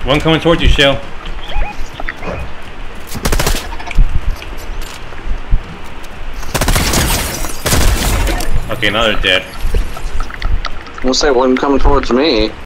One coming towards you, Shell. Okay, now they're dead. We'll say one coming towards me.